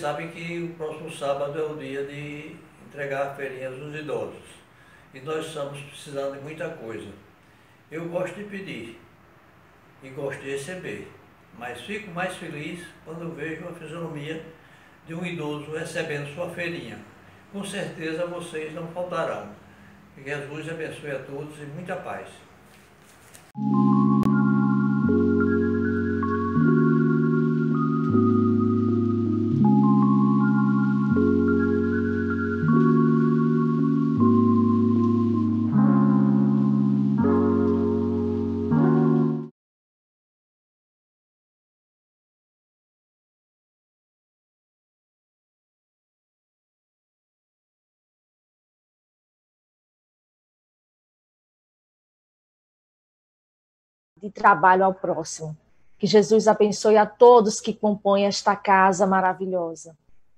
sabem que o próximo sábado é o dia de entregar feirinhas aos idosos. E nós estamos precisando de muita coisa. Eu gosto de pedir e gosto de receber, mas fico mais feliz quando eu vejo a fisionomia de um idoso recebendo sua feirinha. Com certeza vocês não faltarão. Que Jesus abençoe a todos e muita paz. De trabalho ao próximo. Que Jesus abençoe a todos que compõem esta casa maravilhosa.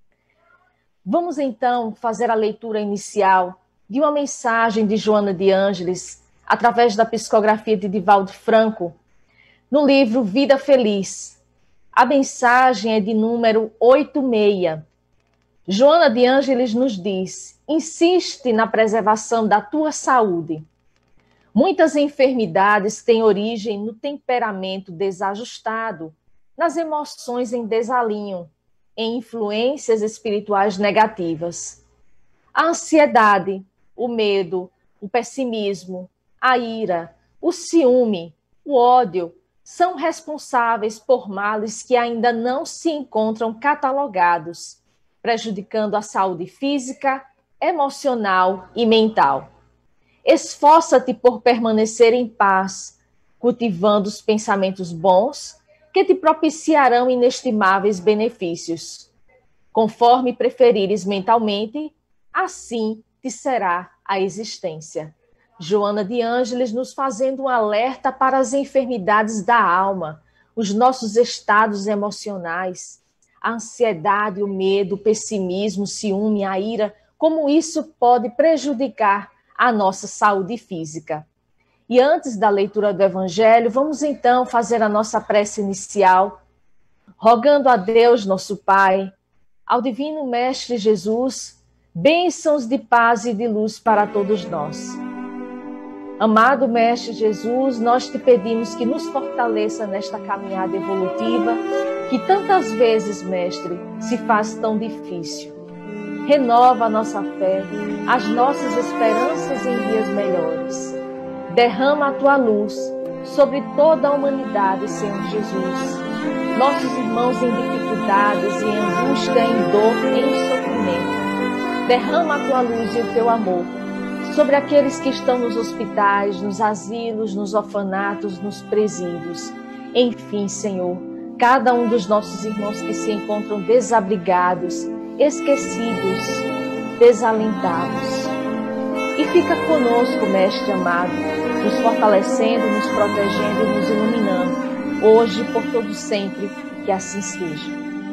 Vamos então fazer a leitura inicial de uma mensagem de Joana de Ângeles, através da psicografia de Divaldo Franco, no livro Vida Feliz. A mensagem é de número 86. Joana de Ângeles nos diz: insiste na preservação da tua saúde. Muitas enfermidades têm origem no temperamento desajustado, nas emoções em desalinho, em influências espirituais negativas. A ansiedade, o medo, o pessimismo, a ira, o ciúme, o ódio são responsáveis por males que ainda não se encontram catalogados, prejudicando a saúde física, emocional e mental. Esforça-te por permanecer em paz, cultivando os pensamentos bons que te propiciarão inestimáveis benefícios. Conforme preferires mentalmente, assim te será a existência. Joana de Ângeles nos fazendo um alerta para as enfermidades da alma, os nossos estados emocionais, a ansiedade, o medo, o pessimismo, o ciúme, a ira, como isso pode prejudicar a nossa saúde física. E antes da leitura do Evangelho, vamos então fazer a nossa prece inicial, rogando a Deus, nosso Pai, ao Divino Mestre Jesus, bênçãos de paz e de luz para todos nós. Amado Mestre Jesus, nós te pedimos que nos fortaleça nesta caminhada evolutiva, que tantas vezes, Mestre, se faz tão difícil. Renova a nossa fé, as nossas esperanças em dias melhores. Derrama a tua luz sobre toda a humanidade, Senhor Jesus. Nossos irmãos em dificuldades, em angústia, em dor, em sofrimento. Derrama a tua luz e o teu amor sobre aqueles que estão nos hospitais, nos asilos, nos orfanatos, nos presídios. Enfim, Senhor, cada um dos nossos irmãos que se encontram desabrigados, esquecidos, desalentados. E fica conosco, Mestre amado, nos fortalecendo, nos protegendo e nos iluminando, hoje por todo sempre, que assim seja.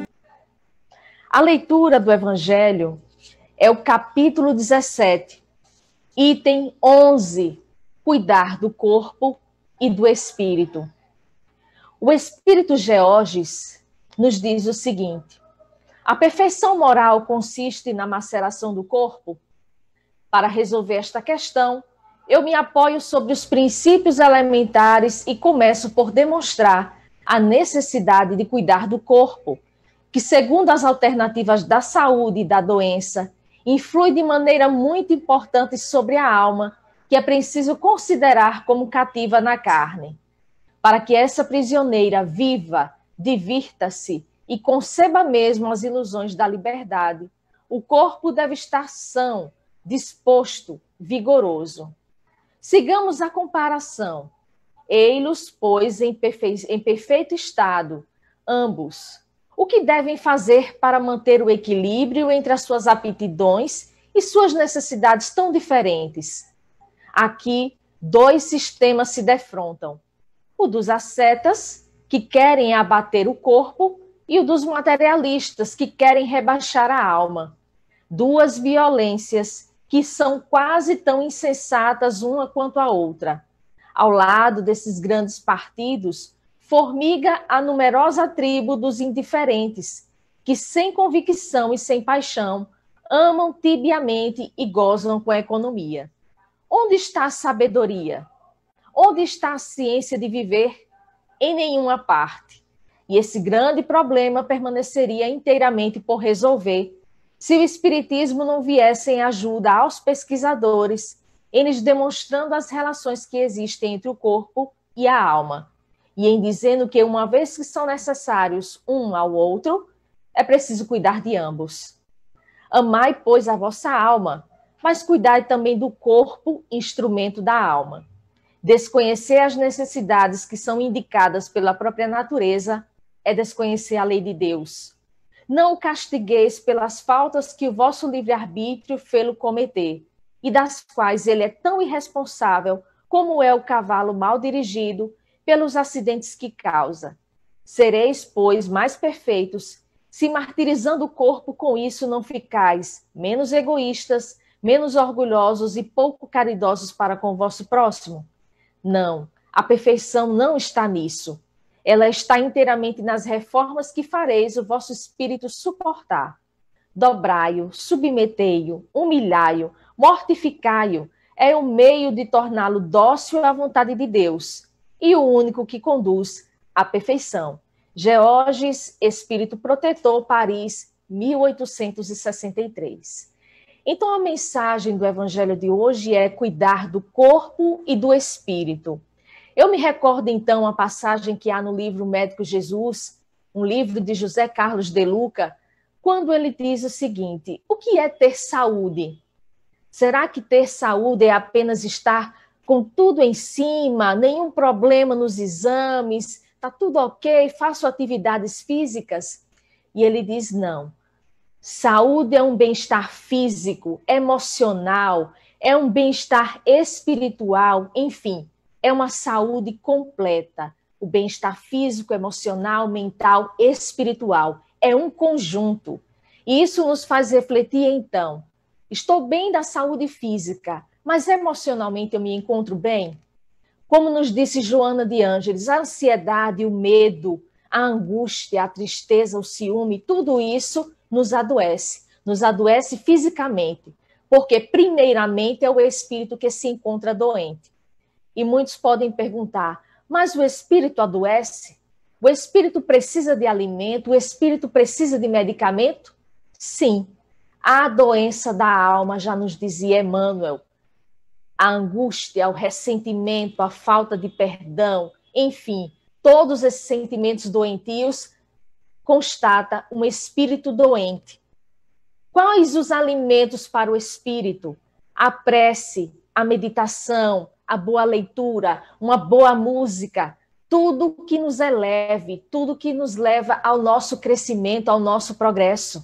A leitura do Evangelho é o capítulo 17, item 11, cuidar do corpo e do espírito. O Espírito Georges nos diz o seguinte: a perfeição moral consiste na maceração do corpo? Para resolver esta questão, eu me apoio sobre os princípios elementares e começo por demonstrar a necessidade de cuidar do corpo, que, segundo as alternativas da saúde e da doença, influi de maneira muito importante sobre a alma, que é preciso considerar como cativa na carne. Para que essa prisioneira viva, divirta-se e conceba mesmo as ilusões da liberdade, o corpo deve estar são, disposto, vigoroso. Sigamos a comparação. Ei-los, pois, em perfeito estado, ambos. O que devem fazer para manter o equilíbrio entre as suas aptidões e suas necessidades tão diferentes? Aqui, dois sistemas se defrontam. O dos ascetas, que querem abater o corpo, e o dos materialistas, que querem rebaixar a alma. Duas violências que são quase tão insensatas uma quanto a outra. Ao lado desses grandes partidos, formiga a numerosa tribo dos indiferentes, que sem convicção e sem paixão amam tibiamente e gozam com a economia. Onde está a sabedoria? Onde está a ciência de viver? Em nenhuma parte. E esse grande problema permaneceria inteiramente por resolver se o Espiritismo não viesse em ajuda aos pesquisadores, eles demonstrando as relações que existem entre o corpo e a alma, e em dizendo que, uma vez que são necessários um ao outro, é preciso cuidar de ambos. Amai, pois, a vossa alma, mas cuidai também do corpo, instrumento da alma. Desconhecer as necessidades que são indicadas pela própria natureza é desconhecer a lei de Deus. Não o castigueis pelas faltas que o vosso livre-arbítrio fê-lo cometer, e das quais ele é tão irresponsável como é o cavalo mal dirigido pelos acidentes que causa. Sereis, pois, mais perfeitos, se martirizando o corpo com isso não ficais menos egoístas, menos orgulhosos e pouco caridosos para com o vosso próximo? Não, a perfeição não está nisso. Ela está inteiramente nas reformas que fareis o vosso espírito suportar. Dobrai-o, submetei-o, humilhai-o, mortificai-o. É o meio de torná-lo dócil à vontade de Deus e o único que conduz à perfeição. Georges, Espírito Protetor, Paris, 1863. Então, a mensagem do Evangelho de hoje é cuidar do corpo e do espírito. Eu me recordo, então, a passagem que há no livro Médico Jesus, um livro de José Carlos de Luca, quando ele diz o seguinte: o que é ter saúde? Será que ter saúde é apenas estar com tudo em cima, nenhum problema nos exames, está tudo ok, faço atividades físicas? E ele diz não. Saúde é um bem-estar físico, emocional, é um bem-estar espiritual, enfim, é uma saúde completa. O bem-estar físico, emocional, mental, espiritual. É um conjunto. E isso nos faz refletir, então, estou bem da saúde física, mas emocionalmente eu me encontro bem? Como nos disse Joana de Ângeles, a ansiedade, o medo, a angústia, a tristeza, o ciúme, tudo isso nos adoece fisicamente, porque primeiramente é o espírito que se encontra doente. E muitos podem perguntar, mas o espírito adoece? O espírito precisa de alimento? O espírito precisa de medicamento? Sim. A doença da alma, já nos dizia Emmanuel, a angústia, o ressentimento, a falta de perdão, enfim, todos esses sentimentos doentios constata um espírito doente. Quais os alimentos para o espírito? A prece, a meditação, a boa leitura, uma boa música, tudo que nos eleve, tudo que nos leva ao nosso crescimento, ao nosso progresso.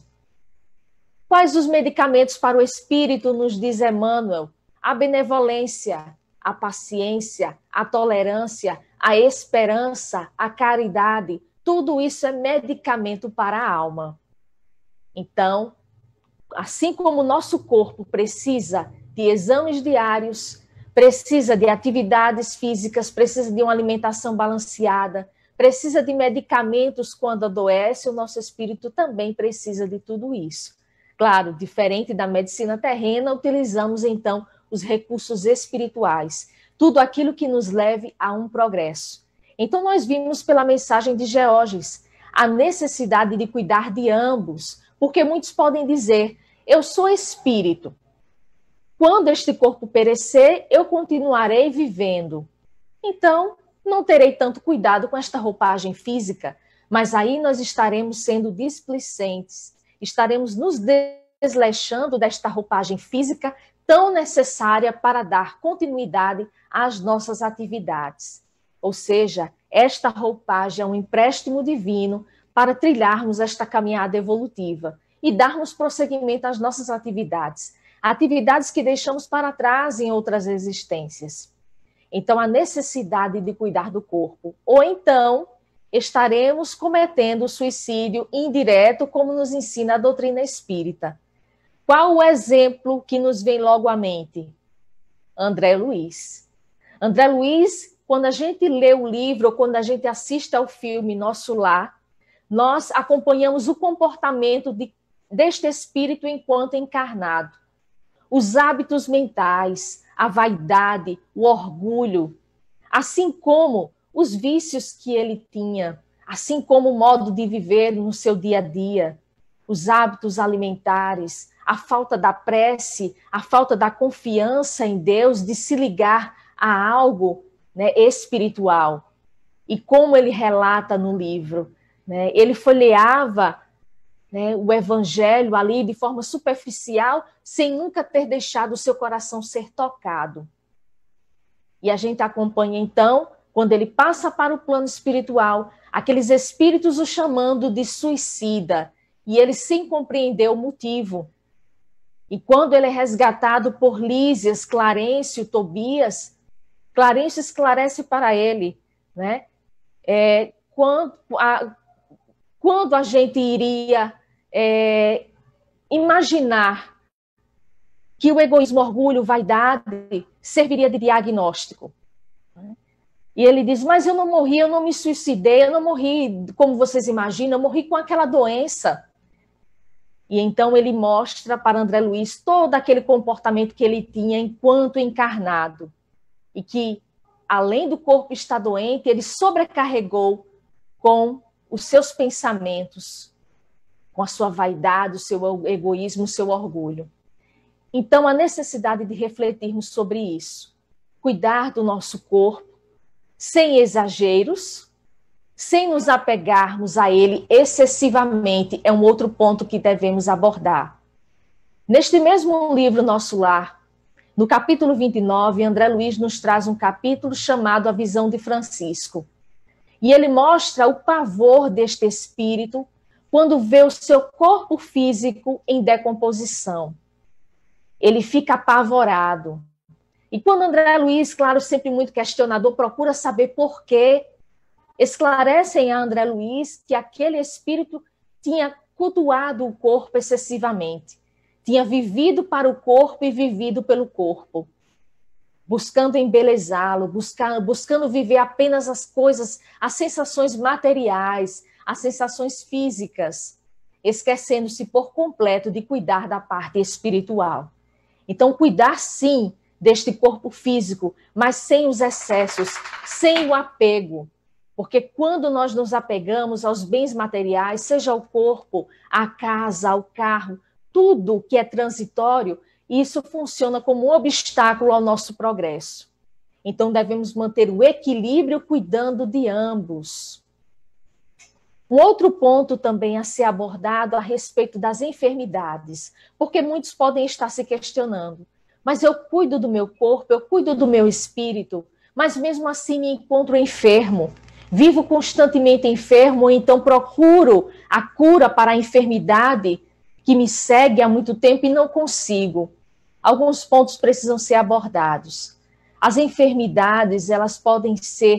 Quais os medicamentos para o espírito, nos diz Emmanuel? A benevolência, a paciência, a tolerância, a esperança, a caridade, tudo isso é medicamento para a alma. Então, assim como o nosso corpo precisa de exames diários, precisa de atividades físicas, precisa de uma alimentação balanceada, precisa de medicamentos quando adoece, o nosso espírito também precisa de tudo isso. Claro, diferente da medicina terrena, utilizamos então os recursos espirituais, tudo aquilo que nos leve a um progresso. Então nós vimos pela mensagem de Georges a necessidade de cuidar de ambos, porque muitos podem dizer, eu sou espírito, quando este corpo perecer, eu continuarei vivendo. Então, não terei tanto cuidado com esta roupagem física, mas aí nós estaremos sendo displicentes, estaremos nos desleixando desta roupagem física tão necessária para dar continuidade às nossas atividades. Ou seja, esta roupagem é um empréstimo divino para trilharmos esta caminhada evolutiva e darmos prosseguimento às nossas atividades, atividades que deixamos para trás em outras existências. Então, a necessidade de cuidar do corpo, ou então estaremos cometendo o suicídio indireto, como nos ensina a doutrina espírita. Qual o exemplo que nos vem logo à mente? André Luiz. André Luiz, quando a gente lê o livro, ou quando a gente assiste ao filme Nosso Lar, nós acompanhamos o comportamento deste espírito enquanto encarnado. Os hábitos mentais, a vaidade, o orgulho, assim como os vícios que ele tinha, assim como o modo de viver no seu dia a dia, os hábitos alimentares, a falta da prece, a falta da confiança em Deus, de se ligar a algo, né, espiritual. E como ele relata no livro, né, ele folheava, né, o evangelho ali de forma superficial, sem nunca ter deixado o seu coração ser tocado. E a gente acompanha, então, quando ele passa para o plano espiritual, aqueles espíritos o chamando de suicida, e ele sem compreender o motivo. E quando ele é resgatado por Lísias, Clarencio, Tobias, Clarencio esclarece para ele, né? Quando a gente iria imaginar que o egoísmo, orgulho, vaidade serviria de diagnóstico. E ele diz, mas eu não morri, eu não me suicidei, eu não morri como vocês imaginam, eu morri com aquela doença. E então ele mostra para André Luiz todo aquele comportamento que ele tinha enquanto encarnado. E que, além do corpo estar doente, ele sobrecarregou com os seus pensamentos, com a sua vaidade, o seu egoísmo, o seu orgulho. Então, a necessidade de refletirmos sobre isso. Cuidar do nosso corpo, sem exageros, sem nos apegarmos a ele excessivamente, é um outro ponto que devemos abordar. Neste mesmo livro, Nosso Lar, no capítulo 29, André Luiz nos traz um capítulo chamado A Visão de Francisco. E ele mostra o pavor deste espírito quando vê o seu corpo físico em decomposição. Ele fica apavorado. E quando André Luiz, claro, sempre muito questionador, procura saber por quê, esclarecem a André Luiz que aquele espírito tinha cultuado o corpo excessivamente, tinha vivido para o corpo e vivido pelo corpo, buscando embelezá-lo, buscando viver apenas as coisas, as sensações materiais, as sensações físicas, esquecendo-se por completo de cuidar da parte espiritual. Então, cuidar sim deste corpo físico, mas sem os excessos, sem o apego. Porque quando nós nos apegamos aos bens materiais, seja o corpo, a casa, o carro, tudo que é transitório, isso funciona como um obstáculo ao nosso progresso. Então, devemos manter o equilíbrio cuidando de ambos. Um outro ponto também a ser abordado a respeito das enfermidades, porque muitos podem estar se questionando, mas eu cuido do meu corpo, eu cuido do meu espírito, mas mesmo assim me encontro enfermo, vivo constantemente enfermo, ou então procuro a cura para a enfermidade que me segue há muito tempo e não consigo. Alguns pontos precisam ser abordados. As enfermidades, elas podem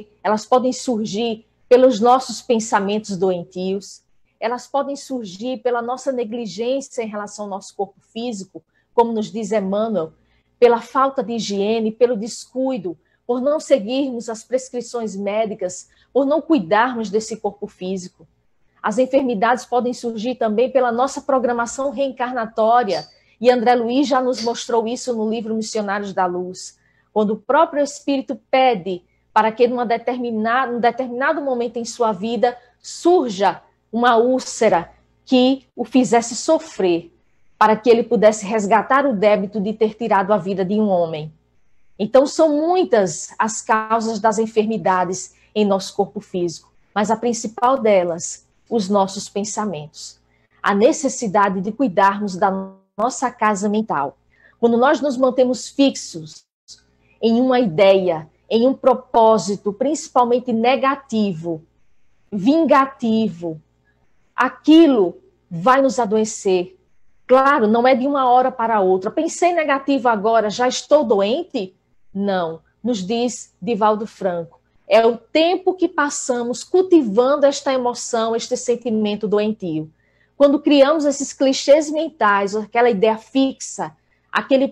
surgir pelos nossos pensamentos doentios, elas podem surgir pela nossa negligência em relação ao nosso corpo físico, como nos diz Emmanuel, pela falta de higiene, pelo descuido, por não seguirmos as prescrições médicas, por não cuidarmos desse corpo físico. As enfermidades podem surgir também pela nossa programação reencarnatória, e André Luiz já nos mostrou isso no livro Missionários da Luz, quando o próprio Espírito pede para que num determinado momento em sua vida surja uma úlcera que o fizesse sofrer, para que ele pudesse resgatar o débito de ter tirado a vida de um homem. Então, são muitas as causas das enfermidades em nosso corpo físico, mas a principal delas, os nossos pensamentos. A necessidade de cuidarmos da nossa casa mental. Quando nós nos mantemos fixos em uma ideia, em um propósito, principalmente negativo, vingativo, aquilo vai nos adoecer. Claro, não é de uma hora para outra. Pensei negativo agora, já estou doente? Não, nos diz Divaldo Franco. É o tempo que passamos cultivando esta emoção, este sentimento doentio. Quando criamos esses clichês mentais, aquela ideia fixa, aquele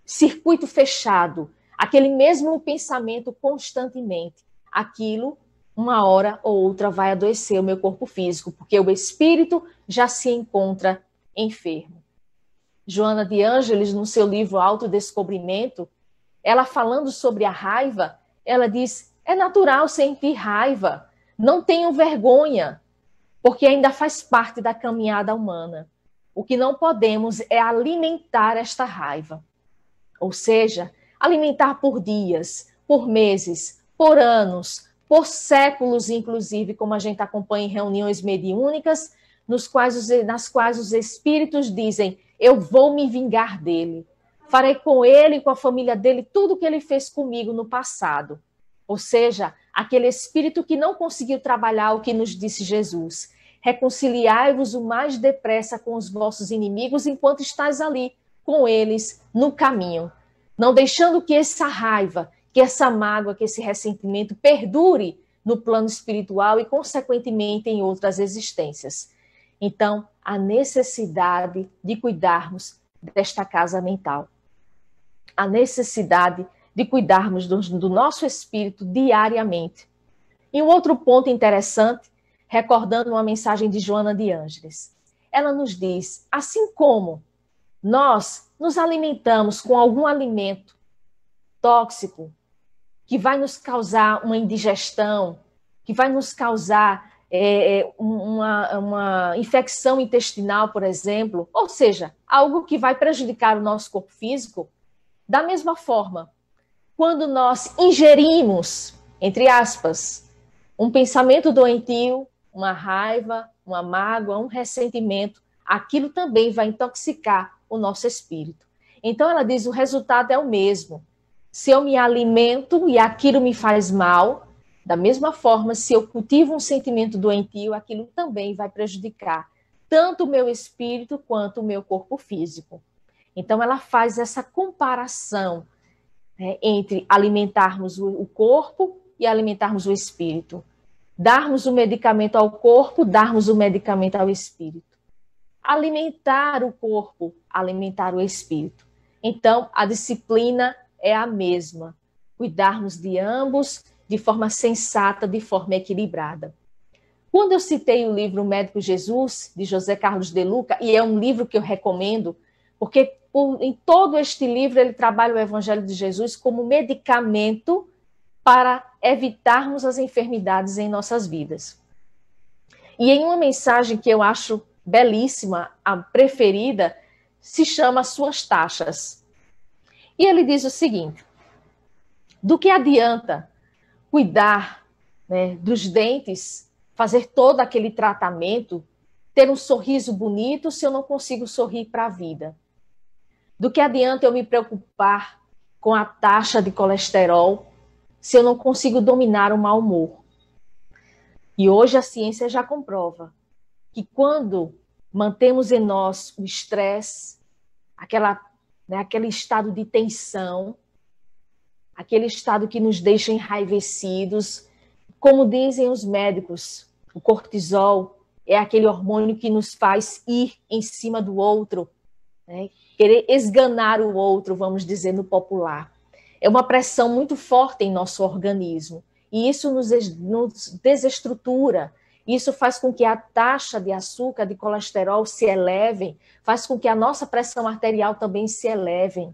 circuito fechado, aquele mesmo pensamento constantemente, aquilo uma hora ou outra vai adoecer o meu corpo físico, porque o espírito já se encontra enfermo. Joana de Ângeles, no seu livro Autodescobrimento, ela falando sobre a raiva, ela diz, é natural sentir raiva, não tenham vergonha, porque ainda faz parte da caminhada humana. O que não podemos é alimentar esta raiva. Ou seja, alimentar por dias, por meses, por anos, por séculos, inclusive, como a gente acompanha em reuniões mediúnicas, nas quais os espíritos dizem, eu vou me vingar dele. Farei com ele e com a família dele tudo o que ele fez comigo no passado. Ou seja, aquele espírito que não conseguiu trabalhar o que nos disse Jesus. Reconciliai-vos o mais depressa com os vossos inimigos enquanto estáis ali, com eles, no caminho. Não deixando que essa raiva, que essa mágoa, que esse ressentimento perdure no plano espiritual e, consequentemente, em outras existências. Então, a necessidade de cuidarmos desta casa mental. A necessidade de cuidarmos do nosso espírito diariamente. E um outro ponto interessante, recordando uma mensagem de Joana de Ângeles. Ela nos diz, assim como nós nos alimentamos com algum alimento tóxico, que vai nos causar uma indigestão, que vai nos causar uma infecção intestinal, por exemplo, ou seja, algo que vai prejudicar o nosso corpo físico, da mesma forma, quando nós ingerimos, entre aspas, um pensamento doentio, uma raiva, uma mágoa, um ressentimento, aquilo também vai intoxicar o nosso espírito. Então ela diz, o resultado é o mesmo. Se eu me alimento e aquilo me faz mal, da mesma forma, se eu cultivo um sentimento doentio, aquilo também vai prejudicar tanto o meu espírito quanto o meu corpo físico. Então ela faz essa comparação, né, entre alimentarmos o corpo e alimentarmos o espírito. Darmos o medicamento ao corpo, darmos o medicamento ao espírito. Alimentar o corpo, alimentar o espírito. Então, a disciplina é a mesma. Cuidarmos de ambos de forma sensata, de forma equilibrada. Quando eu citei o livro O Médico Jesus, de José Carlos de Luca, e é um livro que eu recomendo, porque em todo este livro ele trabalha o Evangelho de Jesus como medicamento para evitarmos as enfermidades em nossas vidas. E em uma mensagem que eu acho belíssima, a preferida, se chama Suas Taxas. E ele diz o seguinte, do que adianta cuidar, né, dos dentes, fazer todo aquele tratamento, ter um sorriso bonito se eu não consigo sorrir para a vida? Do que adianta eu me preocupar com a taxa de colesterol se eu não consigo dominar o mau humor? E hoje a ciência já comprova que quando mantemos em nós o estresse, aquele estado de tensão, aquele estado que nos deixa enraivecidos, como dizem os médicos, o cortisol é aquele hormônio que nos faz ir em cima do outro, né? Querer esganar o outro, vamos dizer no popular. É uma pressão muito forte em nosso organismo, e isso nos desestrutura. Isso faz com que a taxa de açúcar, de colesterol se elevem, faz com que a nossa pressão arterial também se eleve.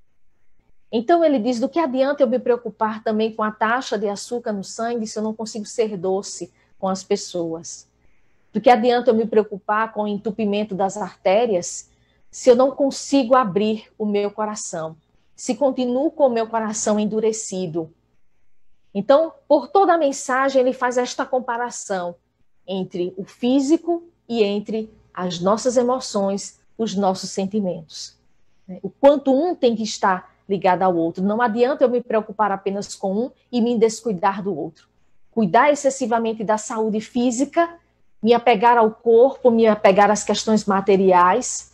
Então ele diz, do que adianta eu me preocupar também com a taxa de açúcar no sangue se eu não consigo ser doce com as pessoas? Do que adianta eu me preocupar com o entupimento das artérias se eu não consigo abrir o meu coração? Se continuo com o meu coração endurecido? Então, por toda a mensagem, ele faz esta comparação entre o físico e entre as nossas emoções, os nossos sentimentos. O quanto um tem que estar ligado ao outro. Não adianta eu me preocupar apenas com um e me descuidar do outro. Cuidar excessivamente da saúde física, me apegar ao corpo, me apegar às questões materiais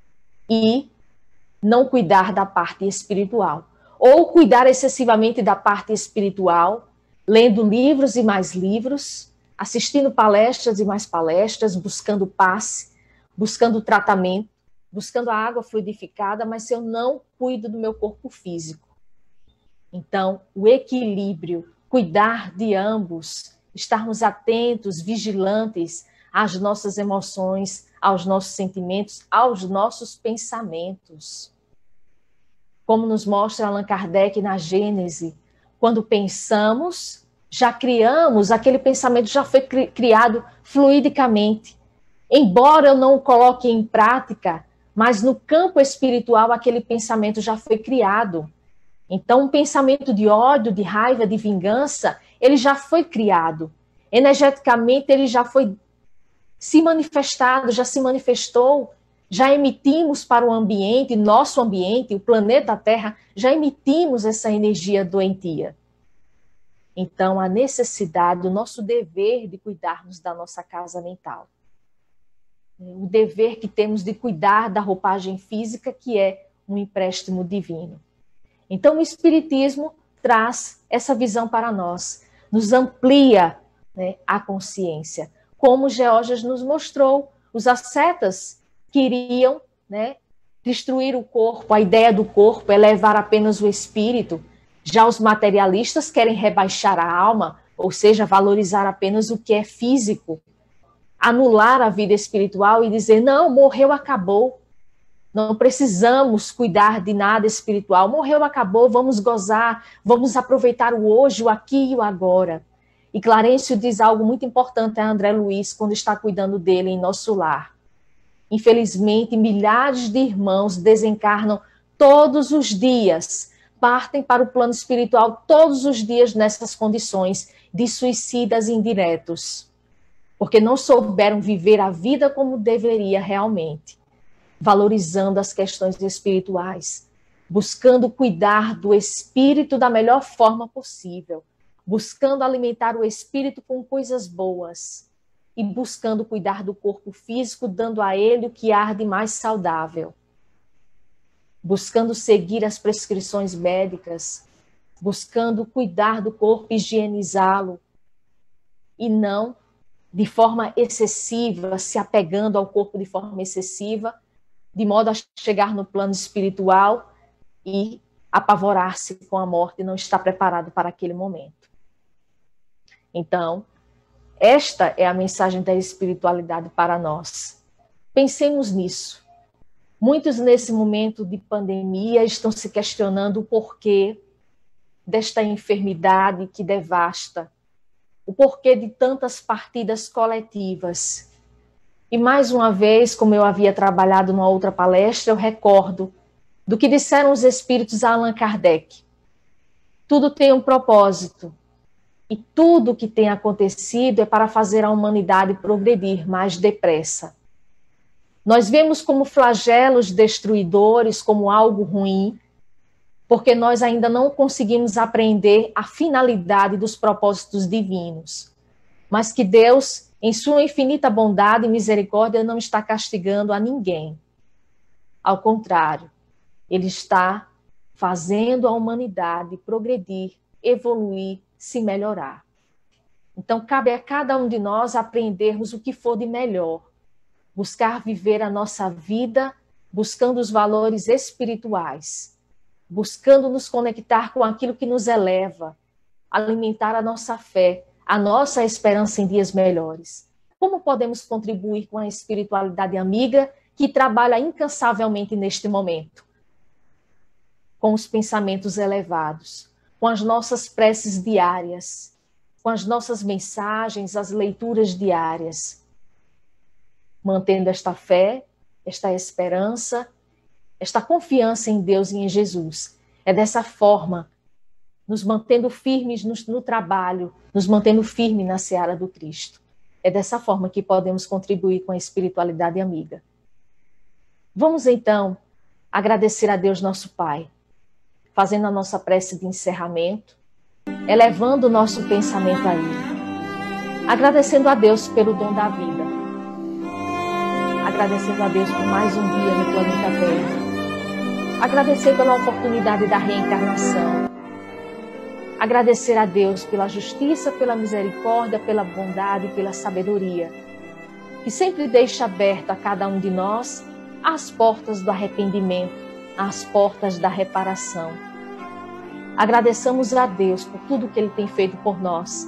e não cuidar da parte espiritual. Ou cuidar excessivamente da parte espiritual, lendo livros e mais livros, assistindo palestras e mais palestras, buscando paz, buscando tratamento, buscando a água fluidificada, mas se eu não cuido do meu corpo físico. Então, o equilíbrio, cuidar de ambos, estarmos atentos, vigilantes às nossas emoções, aos nossos sentimentos, aos nossos pensamentos. Como nos mostra Allan Kardec na Gênese, quando pensamos, já criamos, aquele pensamento já foi criado fluidicamente. Embora eu não o coloque em prática, mas no campo espiritual aquele pensamento já foi criado. Então, um pensamento de ódio, de raiva, de vingança, ele já foi criado. Energeticamente, ele já foi se manifestado, já se manifestou, já emitimos para o ambiente, nosso ambiente, o planeta Terra, já emitimos essa energia doentia. Então, a necessidade, o nosso dever de cuidarmos da nossa casa mental. O dever que temos de cuidar da roupagem física, que é um empréstimo divino. Então, o Espiritismo traz essa visão para nós, nos amplia, né, a consciência. Como Geórgias nos mostrou, os ascetas queriam, né, destruir o corpo, a ideia do corpo é levar apenas o espírito. Já os materialistas querem rebaixar a alma, ou seja, valorizar apenas o que é físico, anular a vida espiritual e dizer, não, morreu, acabou. Não precisamos cuidar de nada espiritual. Morreu, acabou, vamos gozar, vamos aproveitar o hoje, o aqui e o agora. E Clarencio diz algo muito importante a André Luiz quando está cuidando dele em nosso lar. Infelizmente, milhares de irmãos desencarnam todos os dias, partem para o plano espiritual todos os dias nessas condições de suicidas indiretos, porque não souberam viver a vida como deveria realmente, valorizando as questões espirituais, buscando cuidar do espírito da melhor forma possível, buscando alimentar o espírito com coisas boas e buscando cuidar do corpo físico, dando a ele o que há de mais saudável, buscando seguir as prescrições médicas, buscando cuidar do corpo, higienizá-lo e não de forma excessiva, se apegando ao corpo de forma excessiva, de modo a chegar no plano espiritual e apavorar-se com a morte e não estar preparado para aquele momento. Então, esta é a mensagem da espiritualidade para nós. Pensemos nisso. Muitos nesse momento de pandemia estão se questionando o porquê desta enfermidade que devasta, o porquê de tantas partidas coletivas. E mais uma vez, como eu havia trabalhado numa outra palestra, eu recordo do que disseram os espíritos a Allan Kardec. Tudo tem um propósito. E tudo que tem acontecido é para fazer a humanidade progredir mais depressa. Nós vemos como flagelos destruidores, como algo ruim, porque nós ainda não conseguimos aprender a finalidade dos propósitos divinos. Mas que Deus, em sua infinita bondade e misericórdia, não está castigando a ninguém. Ao contrário, Ele está fazendo a humanidade progredir, evoluir, se melhorar. Então, cabe a cada um de nós aprendermos o que for de melhor, buscar viver a nossa vida, buscando os valores espirituais, buscando nos conectar com aquilo que nos eleva, alimentar a nossa fé, a nossa esperança em dias melhores. Como podemos contribuir com a espiritualidade amiga que trabalha incansavelmente neste momento? Com os pensamentos elevados, com as nossas preces diárias, com as nossas mensagens, as leituras diárias, mantendo esta fé, esta esperança, esta confiança em Deus e em Jesus. É dessa forma, nos mantendo firmes no trabalho, nos mantendo firmes na seara do Cristo. É dessa forma que podemos contribuir com a espiritualidade amiga. Vamos então agradecer a Deus nosso Pai, fazendo a nossa prece de encerramento, elevando o nosso pensamento a Ele, agradecendo a Deus pelo dom da vida, agradecendo a Deus por mais um dia no planeta Terra, agradecer pela oportunidade da reencarnação, agradecer a Deus pela justiça, pela misericórdia, pela bondade, pela sabedoria, que sempre deixa aberto a cada um de nós as portas do arrependimento, as portas da reparação. Agradeçamos a Deus por tudo que Ele tem feito por nós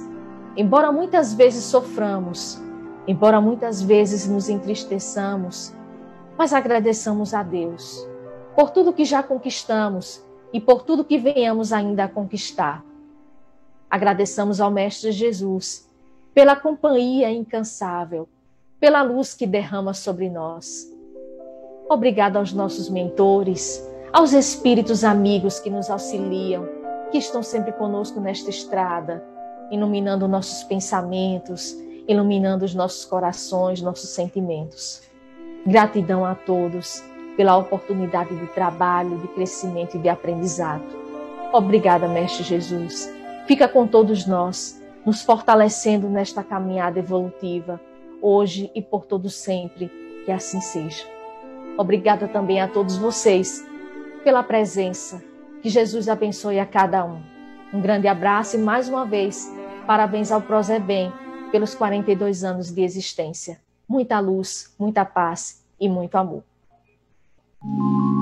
Embora muitas vezes soframos, embora muitas vezes nos entristeçamos, mas agradeçamos a Deus por tudo que já conquistamos e por tudo que venhamos ainda a conquistar. Agradeçamos ao Mestre Jesus pela companhia incansável, pela luz que derrama sobre nós. Obrigado aos nossos mentores, aos espíritos amigos que nos auxiliam, que estão sempre conosco nesta estrada, iluminando nossos pensamentos, iluminando os nossos corações, nossos sentimentos. Gratidão a todos pela oportunidade de trabalho, de crescimento e de aprendizado. Obrigada, Mestre Jesus. Fica com todos nós, nos fortalecendo nesta caminhada evolutiva, hoje e por todo sempre, que assim seja. Obrigada também a todos vocês pela presença. Que Jesus abençoe a cada um. Um grande abraço e, mais uma vez, parabéns ao Prozebem pelos 42 anos de existência. Muita luz, muita paz e muito amor.